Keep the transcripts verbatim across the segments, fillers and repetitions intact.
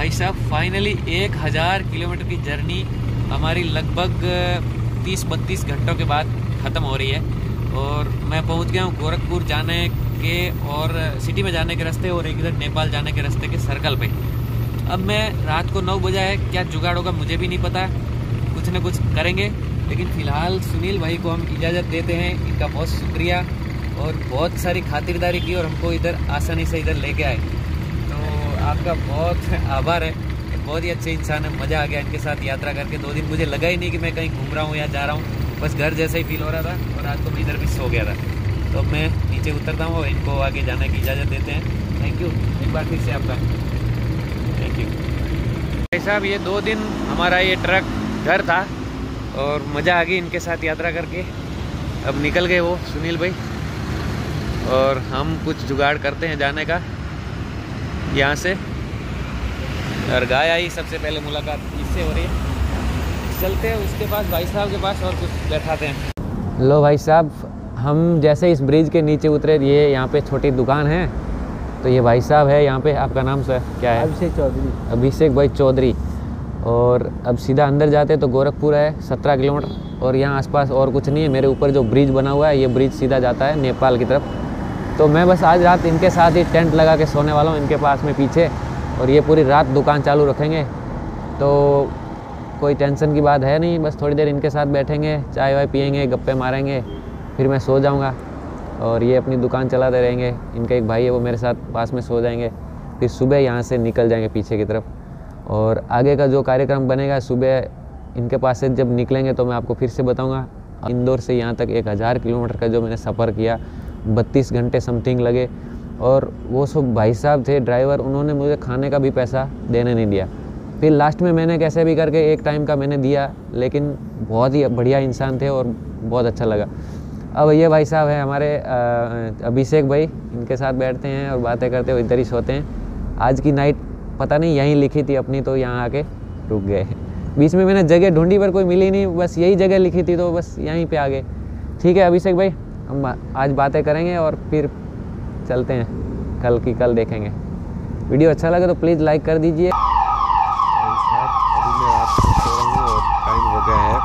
भाई साहब फाइनली एक हज़ार किलोमीटर की जर्नी हमारी लगभग तीस बत्तीस घंटों के बाद ख़त्म हो रही है और मैं पहुंच गया हूं गोरखपुर जाने के और सिटी में जाने के रास्ते और एक इधर नेपाल जाने के रास्ते के सर्कल पे। अब मैं रात को नौ बजा है, क्या जुगाड़ होगा मुझे भी नहीं पता, कुछ ना कुछ करेंगे। लेकिन फ़िलहाल सुनील भाई को हम इजाज़त देते हैं, इनका बहुत शुक्रिया और बहुत सारी खातिरदारी की और हमको इधर आसानी से इधर लेके आए, तो आपका बहुत आभार है। बहुत ही अच्छे इंसान है, मज़ा आ गया इनके साथ यात्रा करके। दो दिन मुझे लगा ही नहीं कि मैं कहीं घूम रहा हूँ या जा रहा हूँ, बस घर जैसा ही फील हो रहा था और रात को मैं इधर भी सो गया था। तो अब मैं नीचे उतरता हूँ और इनको आगे जाने की इजाज़त देते हैं। थैंक यू एक बार फिर से आपका थैंक यू भाई साहब। ये दो दिन हमारा ये ट्रक घर था और मज़ा आ गई इनके साथ यात्रा करके। अब निकल गए वो सुनील भाई और हम कुछ जुगाड़ करते हैं जाने का यहाँ से। और गाय आई, सबसे पहले मुलाकात इससे हो रही है। चलते हैं उसके पास भाई साहब के पास और कुछ बैठाते हैं। लो भाई साहब, हम जैसे इस ब्रिज के नीचे उतरे, ये यहाँ पे छोटी दुकान है, तो ये भाई साहब है यहाँ पे। आपका नाम सर क्या है? अभिषेक चौधरी। अभिषेक भाई चौधरी। और अब सीधा अंदर जाते तो गोरखपुर है सत्रह किलोमीटर और यहाँ आसपास और कुछ नहीं है। मेरे ऊपर जो ब्रिज बना हुआ है, ये ब्रिज सीधा जाता है नेपाल की तरफ। तो मैं बस आज रात इनके साथ ही टेंट लगा के सोने वाला हूँ, इनके पास में पीछे, और ये पूरी रात दुकान चालू रखेंगे। तो कोई टेंशन की बात है नहीं, बस थोड़ी देर इनके साथ बैठेंगे, चाय वाय पियेंगे, गप्पे मारेंगे, फिर मैं सो जाऊंगा और ये अपनी दुकान चलाते रहेंगे। इनका एक भाई है, वो मेरे साथ पास में सो जाएंगे। फिर सुबह यहाँ से निकल जाएंगे पीछे की तरफ और आगे का जो कार्यक्रम बनेगा, सुबह इनके पास से जब निकलेंगे तो मैं आपको फिर से बताऊँगा। इंदौर से यहाँ तक एक हज़ार किलोमीटर का जो मैंने सफ़र किया, बत्तीस घंटे समथिंग लगे। और वो सब भाई साहब थे ड्राइवर, उन्होंने मुझे खाने का भी पैसा देने नहीं दिया। फिर लास्ट में मैंने कैसे भी करके एक टाइम का मैंने दिया, लेकिन बहुत ही बढ़िया इंसान थे और बहुत अच्छा लगा। अब ये भाई साहब हैं हमारे अभिषेक भाई, इनके साथ बैठते हैं और बातें करते हुए इधर ही सोते हैं। आज की नाइट पता नहीं यहीं लिखी थी अपनी, तो यहाँ आके रुक गए। बीच में मैंने जगह ढूंढी पर कोई मिली नहीं, बस यही जगह लिखी थी तो बस यहीं पे आ गए। ठीक है अभिषेक भाई, हम आज बातें करेंगे और फिर चलते हैं, कल की कल देखेंगे। वीडियो अच्छा लगे तो प्लीज़ लाइक कर दीजिए। अभी मैं रात को सो रहा हूँ और टाइम हो गया है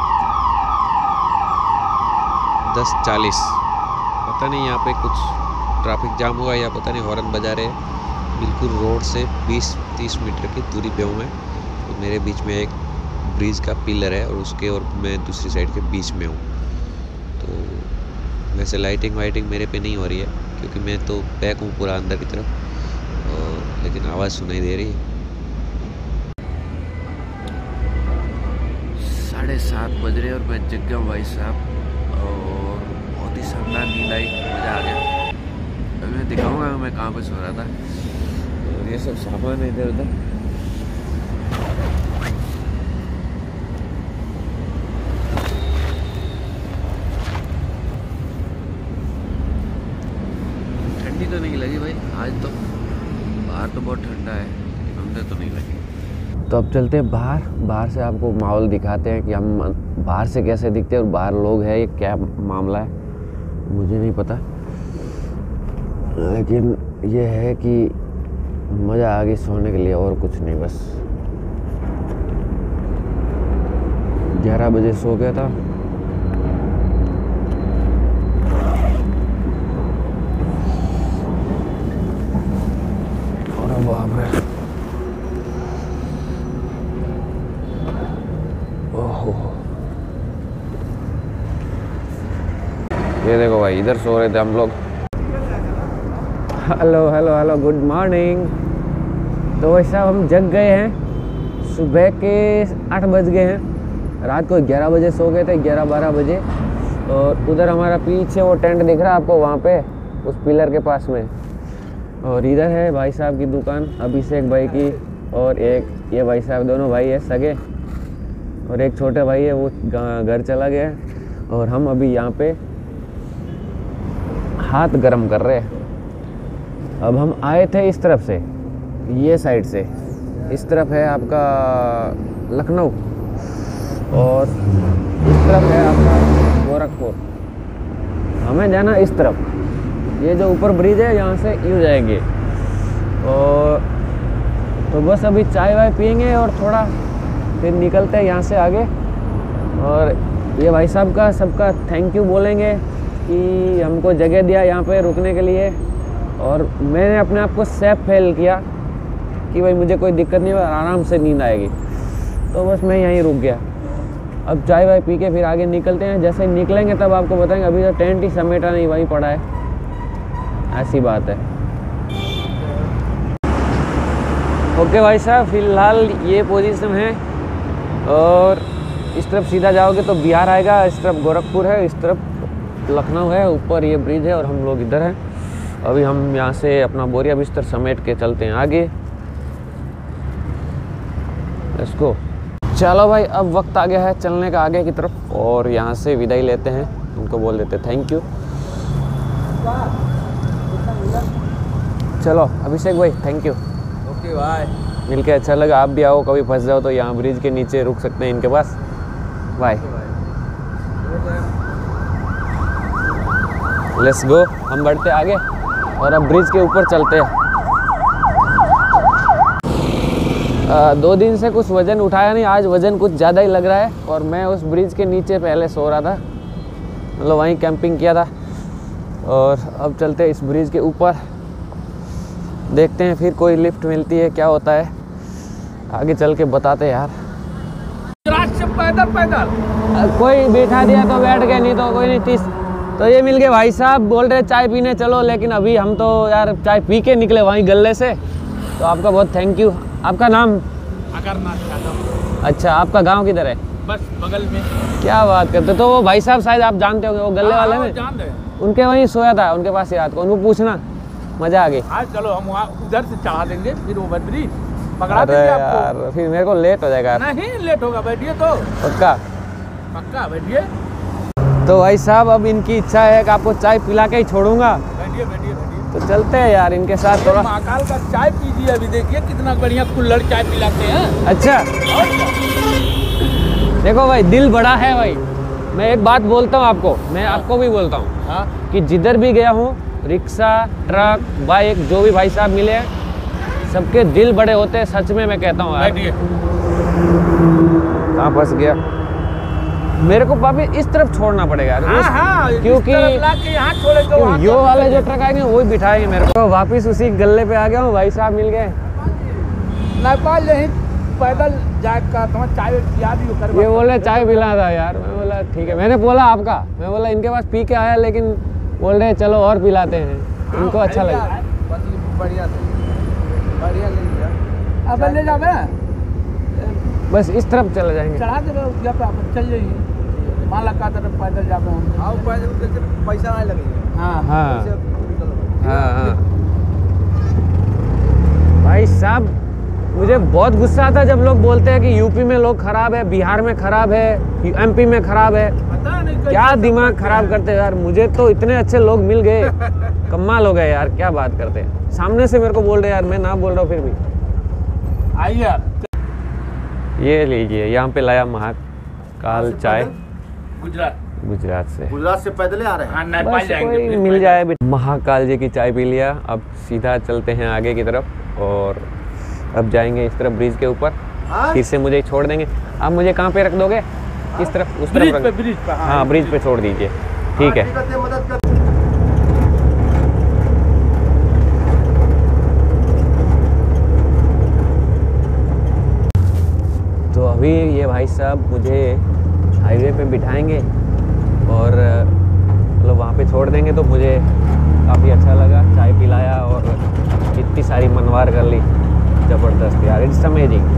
दस चालीस। पता नहीं यहाँ पे कुछ ट्रैफिक जाम हुआ या पता नहीं हॉर्न बजा रहे हैं। बिल्कुल रोड से बीस तीस मीटर की दूरी पे हूँ मैं। तो मेरे बीच में एक ब्रिज का पिलर है और उसके और मैं दूसरी साइड के बीच में हूँ। तो वैसे लाइटिंग वाइटिंग मेरे पे नहीं हो रही है क्योंकि मैं तो पैक हूँ पूरा अंदर की तरफ, और लेकिन आवाज़ सुनाई दे रही है। साढ़े सात बज रहे और मैं जग गया भाई साहब और बहुत ही शानदार नींद आई, मज़ा आ गया। अभी मैं दिखाऊंगा मैं कहाँ पे सो रहा था। और ये सब सामान है इधर उधर। तो नहीं लगी भाई आज, तो बाहर तो बहुत ठंडा है, अंदर तो नहीं लगी। तो अब चलते हैं बाहर, बाहर से आपको माहौल दिखाते हैं कि हम बाहर से कैसे दिखते हैं और बाहर लोग हैं, ये क्या मामला है मुझे नहीं पता, लेकिन ये है कि मज़ा आ गई सोने के लिए और कुछ नहीं। बस ग्यारह बजे सो गया था। ओहो, ये देखो भाई, इधर सो रहे थे हम लोग। Hello hello hello good morning. तो वैसा हम जग गए हैं, सुबह के आठ बज गए हैं। रात को ग्यारह बजे सो गए थे, ग्यारह बारह बजे। और उधर हमारा पीछे वो टेंट दिख रहा है आपको, वहाँ पे उस पिलर के पास में। और इधर है भाई साहब की दुकान, अभिषेक भाई की, और एक ये भाई साहब, दोनों भाई है सगे, और एक छोटे भाई है वो घर चला गया। और हम अभी यहाँ पे हाथ गरम कर रहे हैं। अब हम आए थे इस तरफ से, ये साइड से, इस तरफ है आपका लखनऊ और इस तरफ है आपका गोरखपुर। हमें जाना इस तरफ, ये जो ऊपर ब्रिज है यहाँ से यूँ जाएंगे। और तो बस अभी चाय वाय पियेंगे और थोड़ा फिर निकलते हैं यहाँ से आगे। और ये भाई साहब का सबका थैंक यू बोलेंगे कि हमको जगह दिया यहाँ पे रुकने के लिए, और मैंने अपने आप को सेफ फील किया कि भाई मुझे कोई दिक्कत नहीं है और आराम से नींद आएगी, तो बस मैं यहीं रुक गया। अब चाय वाय पी के फिर आगे निकलते हैं। जैसे ही निकलेंगे तब आपको बताएंगे। अभी तो टेंट ही समेटा नहीं, वहीं पड़ा है, ऐसी बात है। ओके भाई साहब, फिलहाल ये पोजीशन है और इस तरफ सीधा जाओगे तो बिहार आएगा, इस तरफ गोरखपुर है, इस तरफ लखनऊ है, ऊपर ये ब्रिज है और हम लोग इधर हैं। अभी हम यहाँ से अपना बोरिया बिस्तर समेट के चलते हैं आगे। Let's go. चलो भाई, अब वक्त आ गया है चलने का आगे की तरफ, और यहाँ से विदाई लेते हैं, उनको बोल देते थैंक यू। चलो अभिषेक भाई, थैंक यू। Okay bye. मिलके अच्छा लगा। आप भी आओ, कभी फंस जाओ तो यहाँ ब्रिज के नीचे रुक सकते हैं इनके पास। बाय। Let's go. हम बढ़ते आगे और अब ब्रिज के ऊपर चलते हैं। आ, दो दिन से कुछ वज़न उठाया नहीं, आज वज़न कुछ ज़्यादा ही लग रहा है। और मैं उस ब्रिज के नीचे पहले सो रहा था, मतलब वहीं कैंपिंग किया था। और अब चलते हैं इस ब्रिज के ऊपर, देखते हैं फिर कोई लिफ्ट मिलती है क्या होता है, आगे चल के बताते हैं यार। पैदल पैदल कोई बैठा दिया तो बैठ गए, नहीं तो कोई नहीं। तीस तो ये मिल गए भाई साहब, बोल रहे चाय पीने चलो, लेकिन अभी हम तो यार चाय पी के निकले वहीं गल्ले से। तो आपका बहुत थैंक यू। आपका नाम? अगरनाथ यादव। अच्छा, आपका गांव किधर है? बस बगल में। क्या बात करते। तो वो भाई साहब शायद आप जानते होंगे, वो गले वाले में, जान रहे, उनके वहीं सोया था, उनके पास ही रात को। उनको पूछना, मजा आ गई। हाँ चलो, हम वहाँ उधर से चढ़ा देंगे, फिर वो ब्रिज पकड़ा अरे देंगे यार, आपको। फिर मेरे को लेट हो जाएगा। नहीं लेट होगा, बैठिए तो। पक्का पक्का बैठिए। तो भाई साहब, अब इनकी इच्छा है कि आपको चाय पिला के ही छोड़ूंगा। बैठिए बैठिए बैठिए। तो चलते हैं यार इनके साथ थोड़ा। महाकाल का चाय पीजिए, अभी देखिए कितना बढ़िया कुल्हड़ चाय पिलाते हैं। अच्छा देखो भाई, दिल बड़ा है भाई। मैं एक बात बोलता हूँ आपको, मैं आपको भी बोलता हूँ हाँ? कि जिधर भी गया हूँ, रिक्शा, ट्रक, बाइक, जो भी भाई साहब मिले हैं, सबके दिल बड़े होते हैं। सच में मैं कहता हूँ यार। कहाँ फंस गया? मेरे को वापिस इस तरफ छोड़ना पड़ेगा यार। हाँ, हाँ, क्योंकि यहाँ छोड़ेंगे, यो वाले जो ट्रक आएंगे वही बिठाएंगे मेरे को। तो वापिस उसी गल्ले पे आ गया हूँ, भाई साहब मिल गए। नेपाल यहीं पैदल जाएगा, तुम्हें चाय याद ही कर। ये बोले चाय पिला था यार। मैं बोला ठीक है, मैंने बोला आपका, मैं बोला इनके पास पी के आया, लेकिन बोल रहे चलो और पिलाते हैं, इनको अच्छा लगा। बढ़िया बढ़िया अब ले जावे, बस इस तरफ चले जाएंगे। चढ़ा दे पे आप चल जाइए। मान लगा तरफ पैदल जाते हैं। हाँ पैदल पैसा नहीं लगेगा। हाँ हाँ हाँ हाँ भाई साहब, मुझे बहुत गुस्सा आता है जब लोग बोलते हैं कि यूपी में लोग खराब है, बिहार में खराब है, एमपी में खराब है। पता नहीं क्या दिमाग खराब करते हैं यार। मुझे तो इतने अच्छे लोग मिल गए, कमाल हो गए यार। क्या बात करते हैं, सामने से मेरे को बोल रहे यार, मैं ना बोल रहा हूँ फिर भी। आइए यार, ये लीजिए, यहाँ पे लाया महाकाल चाय, गुजरात गुजरात से। गुजरात से पैदल आ रहे हैं। हाँ, नेपाल जाएंगे, कोई मिल जाए। महाकाल जी की चाय पी लिया, अब सीधा चलते हैं आगे की तरफ, और अब जाएंगे इस तरफ ब्रिज के ऊपर। फिर से मुझे छोड़ देंगे। आप मुझे कहाँ पे रख दोगे? किस तरफ? उस ब्रिज तरफ पे, रख। ब्रिज पे। हाँ, ब्रिज पे छोड़ दीजिए, ठीक है। मदद कर। तो अभी ये भाई साहब मुझे हाईवे पे बिठाएंगे और मतलब वहाँ पे छोड़ देंगे, तो मुझे काफ़ी अच्छा लगा। चाय पिलाया और इतनी सारी मनवार कर ली, ज़बरदस्त यार, इट्स अमेजिंग।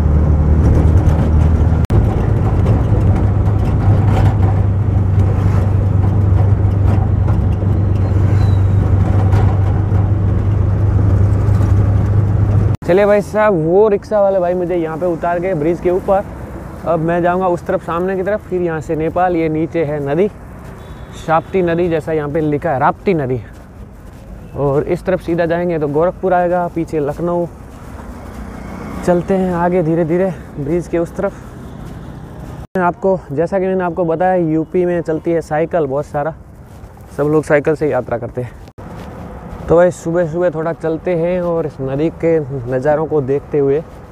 चलिए भाई साहब, वो रिक्शा वाले भाई मुझे यहाँ पे उतार गए ब्रिज के ऊपर। अब मैं जाऊँगा उस तरफ, सामने की तरफ, फिर यहाँ से नेपाल। ये नीचे है नदी, शाप्ती नदी, जैसा यहाँ पे लिखा है, राप्ती नदी। और इस तरफ सीधा जाएंगे तो गोरखपुर आएगा, पीछे लखनऊ। चलते हैं आगे धीरे धीरे ब्रिज के उस तरफ। आपको जैसा कि मैंने आपको बताया, यूपी में चलती है साइकिल बहुत सारा, सब लोग साइकिल से यात्रा करते हैं। तो भाई सुबह सुबह थोड़ा चलते हैं और इस नदी के नज़ारों को देखते हुए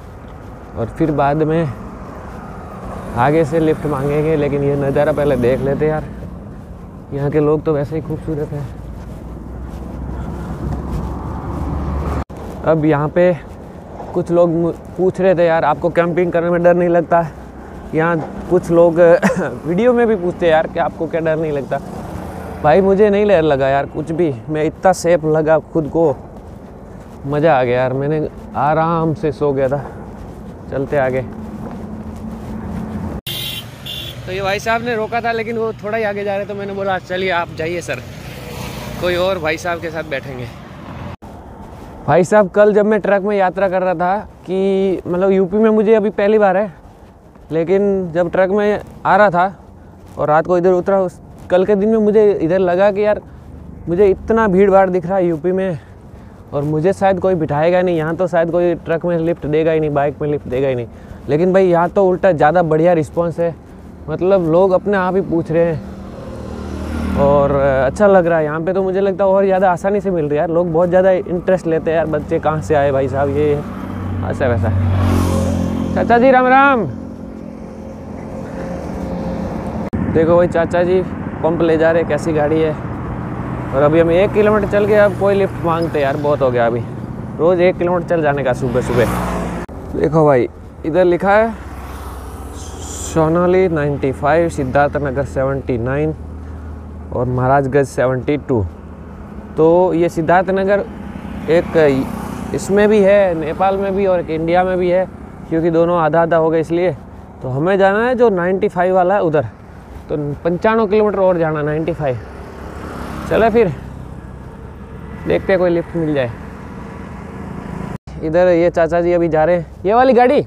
और फिर बाद में आगे से लिफ्ट मांगेंगे। लेकिन ये नज़ारा पहले देख लेते यार, यहाँ के लोग तो वैसे ही खूबसूरत हैं। अब यहाँ पे कुछ लोग पूछ रहे थे यार आपको कैंपिंग करने में डर नहीं लगता? यहाँ कुछ लोग वीडियो में भी पूछते हैं यार कि आपको क्या डर नहीं लगता? भाई मुझे नहीं डर लगा यार कुछ भी, मैं इतना सेफ लगा खुद को, मज़ा आ गया यार। मैंने आराम से सो गया था। चलते आगे। तो ये भाई साहब ने रोका था लेकिन वो थोड़ा ही आगे जा रहे, तो मैंने बोला चलिए आप जाइए सर, कोई और भाई साहब के साथ बैठेंगे। भाई साहब कल जब मैं ट्रक में यात्रा कर रहा था कि मतलब यूपी में मुझे अभी पहली बार है, लेकिन जब ट्रक में आ रहा था और रात को इधर उतरा, उस कल के दिन में मुझे इधर लगा कि यार मुझे इतना भीड़ भाड़ दिख रहा है यूपी में और मुझे शायद कोई बिठाएगा नहीं। यहाँ तो शायद कोई ट्रक में लिफ्ट देगा ही नहीं, बाइक में लिफ्ट देगा ही नहीं। लेकिन भाई यहाँ तो उल्टा ज़्यादा बढ़िया रिस्पॉन्स है, मतलब लोग अपने आप ही पूछ रहे हैं और अच्छा लग रहा है यहाँ पे। तो मुझे लगता है और ज़्यादा आसानी से मिल रही है यार, लोग बहुत ज़्यादा इंटरेस्ट लेते हैं यार, बच्चे कहाँ से आए भाई साहब, ये ऐसा वैसा। चाचा जी राम राम। देखो भाई चाचा जी पंप ले जा रहे, कैसी गाड़ी है। और अभी हम एक किलोमीटर चल के अब कोई लिफ्ट मांगते यार, बहुत हो गया अभी, रोज़ एक किलोमीटर चल जाने का सुबह सुबह। देखो भाई इधर लिखा है सोनाली पचानवे, सिद्धार्थ नगर उन्यासी और महाराजगंज बहत्तर। तो ये सिद्धार्थ नगर एक इसमें भी है, नेपाल में भी, और एक इंडिया में भी है, क्योंकि दोनों आधा आधा हो गए इसलिए। तो हमें जाना है जो पचानवे वाला है उधर, तो पंचानवे किलोमीटर और जाना, पचानवे। चलो फिर देखते हैं कोई लिफ्ट मिल जाए। इधर ये चाचा जी अभी जा रहे हैं, ये वाली गाड़ी।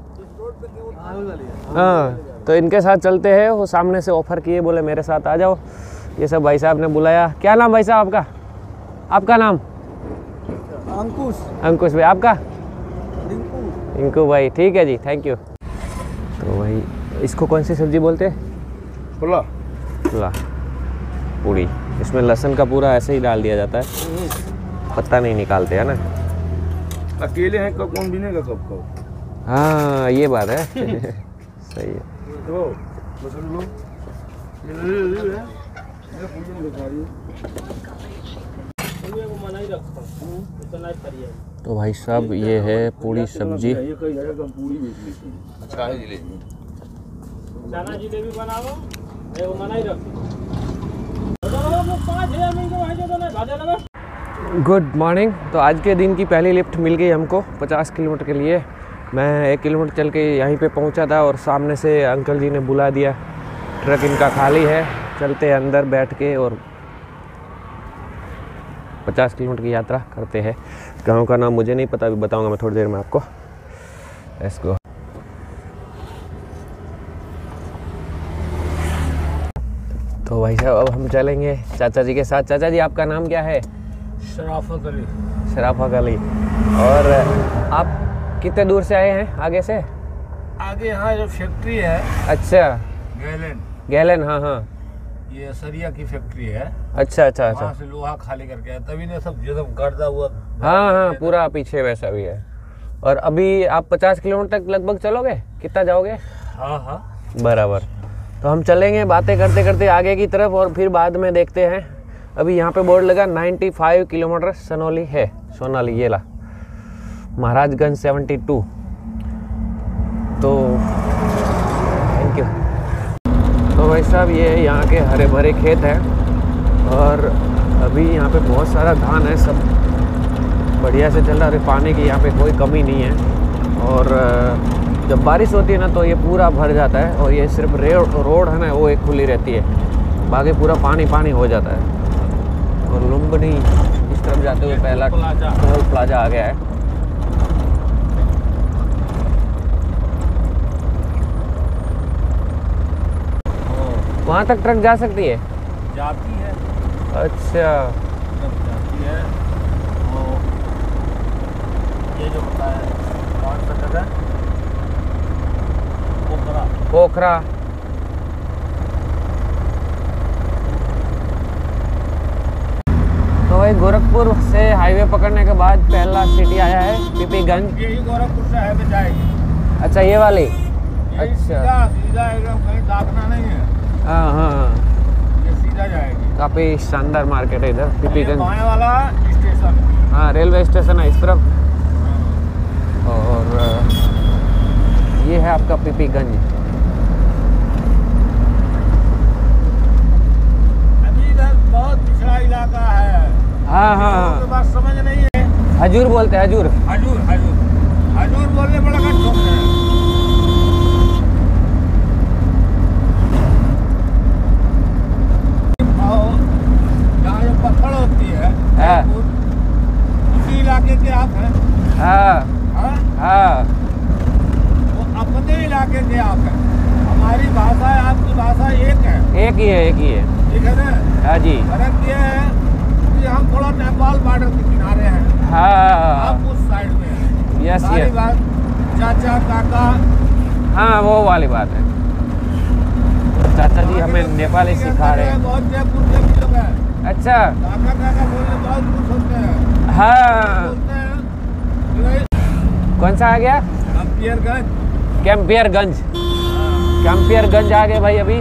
हाँ तो इनके साथ चलते हैं, वो सामने से ऑफर किए, बोले मेरे साथ आ जाओ। ये सब भाई साहब ने बुलाया। क्या नाम भाई साहब आपका? आपका नाम? अंकुश। अंकुश भाई, आपका? रिंकू। रिंकू भाई, ठीक है जी, थैंक यू। तो भाई इसको कौन सी सब्जी बोलते हैं? पुला। पुला, पूड़ी। इसमें लहसुन का पूरा ऐसे ही डाल दिया जाता है, पत्ता नहीं निकालते है ना। अकेले हैं कब कौन बिनेगा कब कब। हाँ ये बात है। सही है। तो बस लो तो भाई साहब ये है पूड़ी सब्जी। चना जिलेबी बनाओ, एगो मनाई रखो। Good morning. तो आज के दिन की पहली लिफ्ट मिल गई हमको पचास किलोमीटर के लिए। मैं एक किलोमीटर चल के यहीं पे पहुंचा था और सामने से अंकल जी ने बुला दिया, ट्रक इनका खाली है, चलते हैं अंदर बैठ के और पचास किलोमीटर की यात्रा करते हैं। गांव का नाम मुझे नहीं पता, अभी बताऊंगा मैं थोड़ी देर में आपको। Let's go. तो भाई साहब अब हम चलेंगे चाचा जी के साथ। चाचा जी आपका नाम क्या है? शराफत अली। शराफत अली। और आप कितने दूर से आए हैं? आगे से? आगे यहाँ जो फैक्ट्री है, अच्छा गैलन। गैलन, हाँ हाँ, ये सरिया की फैक्ट्री है। अच्छा अच्छा अच्छा। वहाँ से लोहा खाली करके आया, तभी ने सब जो सब गर्दा हुआ। हाँ हाँ पूरा पीछे वैसा भी है। और अभी आप पचास किलोमीटर तक लगभग चलोगे? कितना जाओगे? हाँ हाँ बराबर। तो हम चलेंगे बातें करते करते आगे की तरफ और फिर बाद में देखते हैं। अभी यहाँ पे बोर्ड लगा पचानवे किलोमीटर सोनाली है, सोनाली ये ला, महाराजगंज बहत्तर। तो थैंक यू। तो भाई साहब ये यहाँ के हरे भरे खेत हैं और अभी यहाँ पे बहुत सारा धान है, सब बढ़िया से चल रहा है। पानी की यहाँ पे कोई कमी नहीं है और जब बारिश होती है ना तो ये पूरा भर जाता है और ये सिर्फ रोड है ना वो एक खुली रहती है, बाकी पूरा पानी पानी हो जाता है। और लुम्बिनी इस तरफ जाते हुए पहला टोल प्लाजा आ गया है। वहाँ तक ट्रक जा सकती है? जाती है। अच्छा जाती है। और ये जो होता है कौन सा जगह? पोखरा। पोखरा। तो भाई गोरखपुर से हाईवे पकड़ने के बाद पहला सिटी आया है पीपीगंज। यही गोरखपुर से हाईवे जाएगी। अच्छा ये वाली, ये अच्छा सीधा सीधा एकदम, कहीं दाखना नहीं है। हाँ हाँ हाँ, ये सीधा जाएगी। काफ़ी शानदार मार्केट है इधर ये पीपीगंज। बाएं वाला स्टेशन। हाँ रेलवे स्टेशन है इस तरफ, और ये है आपका पीपीगंज। अभी इधर बहुत पिछड़ा इलाका है। हाँ हाँ लोगों को हाँ, बात समझ नहीं है। हजूर बोलते हैं, हजूर। हजूर हजूर हजूर बोलने बड़ा कट ठोक रहे हैं। और जहाँ जो पत्थर होती है, हाँ। उसी इलाके के आप हैं। हाँ हाँ? हाँ, वो अपने इलाके के आप हैं। हमारी भाषा है, आपकी भाषा एक है। एक ही है, एक ही है। ठीक है ना? हाँ जी। फर्क ये है कि हम थोड़ा नेपाल बॉर्डर के किनारे हैं, हाँ आप उस साइड में हैं। यस सारी यस, बात चाचा काका। हाँ वो वाली बात है। चाचा जी हमें नेपाली सिखा रहे हैं। बहुत जयपुर के भी लोग हैं। अच्छा काका काका बोलने बहुत खुश होते हैं। हाँ, बोलते हैं कि भाई कौन सा आ गया? कैंपियरगंज। कैंपियरगंज, कैंपियरगंज आ गए भाई अभी।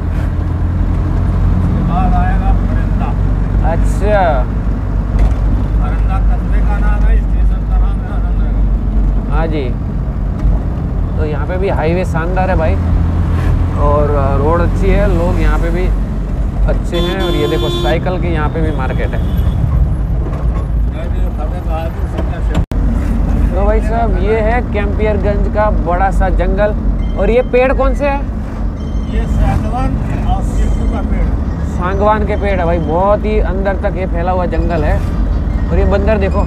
उसके बाद आएगा फरिंदा। अच्छा फरिंदा कस्बे का नाम है, स्टेशन का नाम है आनंदनगर। हाँ जी, तो यहाँ पे भी हाईवे शानदार है भाई, और रोड अच्छी है, लोग यहाँ पे भी अच्छे हैं। और ये देखो साइकिल की यहाँ पे भी मार्केट है। तो भाई साहब ये है कैंपियरगंज का बड़ा सा जंगल। और ये पेड़ कौन से है? ये सागवान और शीशू का पेड़ है। सागवान के पेड़ है भाई, बहुत ही अंदर तक ये फैला हुआ जंगल है। और ये बंदर देखो,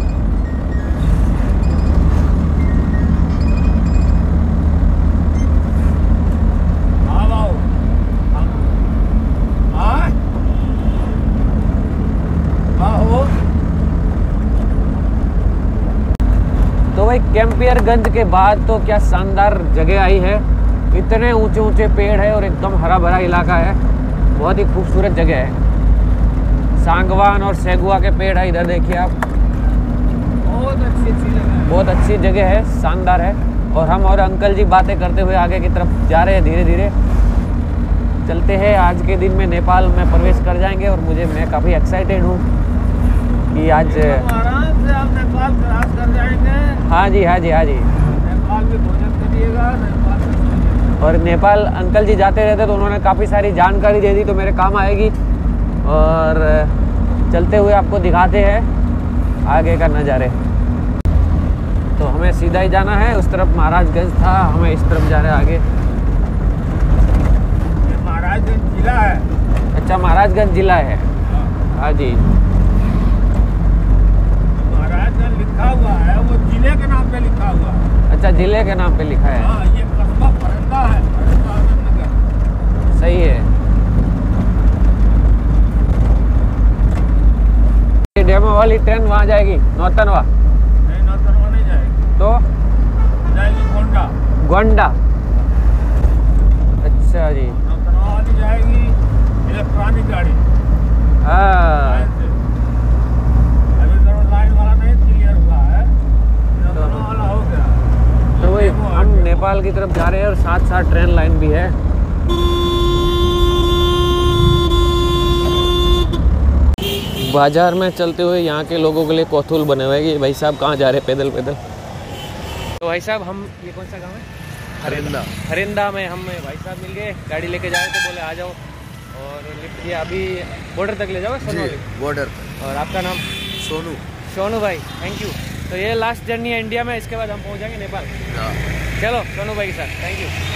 तो भाई कैंपियरगंज के बाद तो क्या शानदार जगह आई है। इतने ऊंचे ऊंचे पेड़ है और एकदम हरा भरा इलाका है, बहुत ही खूबसूरत जगह है। सागवान और सेगुआ के पेड़ है इधर देखिए आप, बहुत अच्छी अच्छी जगह है। बहुत अच्छी जगह है, शानदार है। और हम और अंकल जी बातें करते हुए आगे की तरफ जा रहे हैं, धीरे धीरे चलते हैं। आज के दिन में नेपाल में प्रवेश कर जाएंगे और मुझे मैं काफ़ी एक्साइटेड हूँ कि आज आराम से आप नेपाल क्रॉस कर जाएंगे। हाँ जी हाँ जी हाँ जी। नेपाल में भोजन करिएगा, नेपाल में सोइएगा। और नेपाल अंकल जी जाते रहते तो उन्होंने काफ़ी सारी जानकारी दे दी, तो मेरे काम आएगी। और चलते हुए आपको दिखाते हैं आगे का नज़ारे। तो हमें सीधा ही जाना है, उस तरफ महाराजगंज था, हमें इस तरफ जा रहे हैं आगे। ये महाराजगंज जिला है। अच्छा महाराजगंज जिला है, हाँ जी। महाराजगंज लिखा हुआ है, वो जिले के नाम पे लिखा हुआ है। अच्छा जिले के नाम पे लिखा है। हाँ, ये कस्बा फरिंदा है, फरिंदा आनंदनगर। सही है। ये डेमो वाली ट्रेन वहाँ जाएगी नौतनवा? नहीं, नौतनवा नहीं जाएगी, तो जाएगी गोंडा। गोंडा, अच्छा जी। नौतनवा वाली जाएगी इलेक्ट्रॉनिक गाड़ी। हाँ लाइन से। अभी तो लाइन वाला नहीं क्लियर हुआ है, नौतनवा वाला हो गया। तो वही हम नेपाल की तरफ जा रहे हैं और साथ साथ ट्रेन लाइन भी है। बाजार में चलते हुए यहाँ के लोगों के लिए कौतूहल बने हुए कि भाई साहब कहाँ जा रहे हैं पैदल पैदल। तो भाई साहब हम, ये कौन सा गांव है? फरिंदा। फरिंदा में हम भाई साहब मिल गए, गाड़ी लेके जा रहे थे, बोले आ जाओ और लिफ्ट दिया। अभी बॉर्डर तक ले जाओ सोनू बॉर्डर। और आपका नाम? सोनू। सोनू भाई, थैंक यू। तो ये लास्ट जर्नी है इंडिया में, इसके बाद हम पहुँच जाएंगे नेपाल। चलो सोनू भाई के साथ, थैंक यू।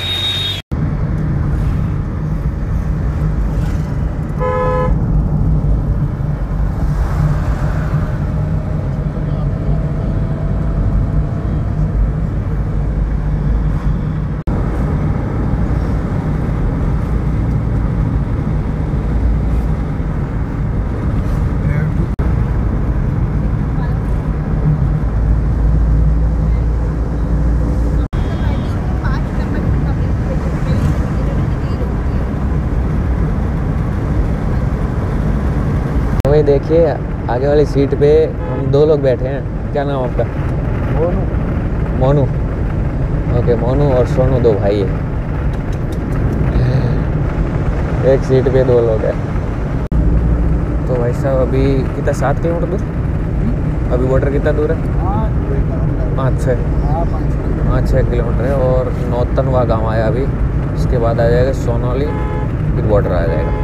भाई देखिए आगे वाली सीट पे हम दो लोग बैठे हैं। क्या नाम आपका? मोनू। मोनू। ओके, मोनू और सोनू दो भाई है, एक सीट पे दो लोग हैं। तो भाई साहब अभी कितना, सात किलोमीटर दूर अभी बॉर्डर कितना दूर है? पाँच छः पाँच छः किलोमीटर है और नौतनवा गाँव आया अभी, उसके बाद आ जाएगा सोनौली, फिर बॉर्डर आ जाएगा।